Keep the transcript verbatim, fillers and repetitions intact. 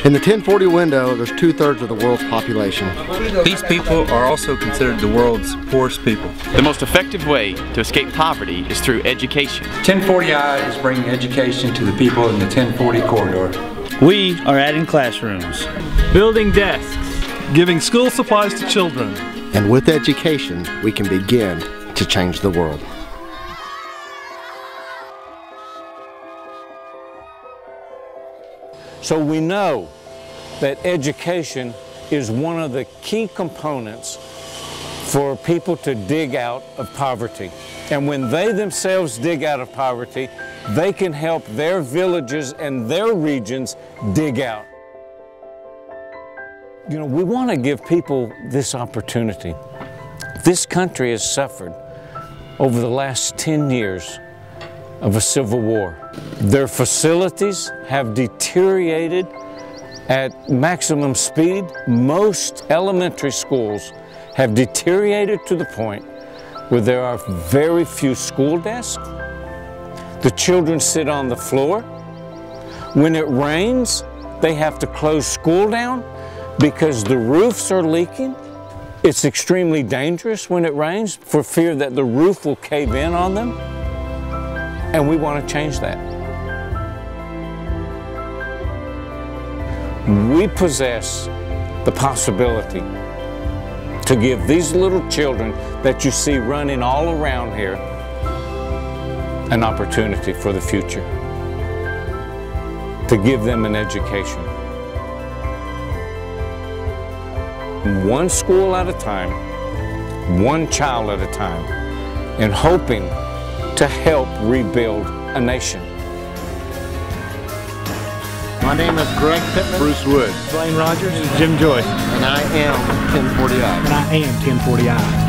In the ten forty window, there's two-thirds of the world's population. These people are also considered the world's poorest people. The most effective way to escape poverty is through education. ten forty I is bringing education to the people in the ten forty corridor. We are adding classrooms, building desks, giving school supplies to children. And with education, we can begin to change the world. So we know that education is one of the key components for people to dig out of poverty. And when they themselves dig out of poverty, they can help their villages and their regions dig out. You know, we want to give people this opportunity. This country has suffered over the last ten years of a civil war. Their facilities have deteriorated at maximum speed. Most elementary schools have deteriorated to the point where there are very few school desks. The children sit on the floor. When it rains, they have to close school down because the roofs are leaking. It's extremely dangerous when it rains for fear that the roof will cave in on them. And we want to change that. We possess the possibility to give these little children that you see running all around here an opportunity for the future, to give them an education. One school at a time, one child at a time, and hoping to help rebuild a nation. My name is Greg Pittman. Bruce Wood. Blaine Rogers, Jim Joyce. And I am ten forty I. And I am ten forty I.